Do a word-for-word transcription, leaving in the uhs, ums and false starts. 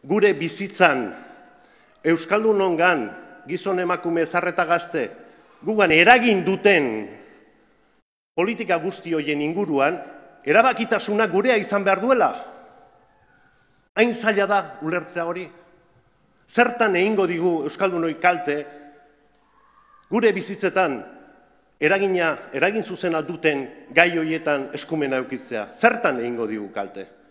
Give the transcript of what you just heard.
gure bizitzan, euskaldunongan, gizon emakume zarreta gazte, gugan eragin duten politika guzti horien inguruan, erabakitasuna gurea izan behar duela. Hain zaila da ulertzea hori. Zertan egingo digu euskaldunoi kalte, gure bizitzetan eragina, eragin zuzena duten gai horietan eskumena eukitzea. Zertan egingo digu kalte?